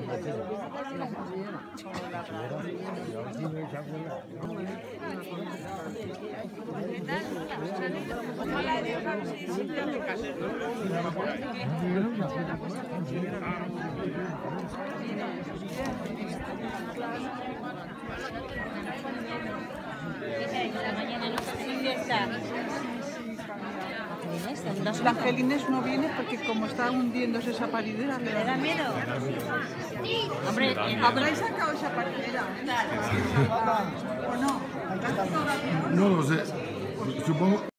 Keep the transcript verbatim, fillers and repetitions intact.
La Angelines no viene porque como está hundiéndose esa paridera le da miedo. Hombre, ¿habréis sacado esa paridera? ¿O no? No lo sé. Supongo.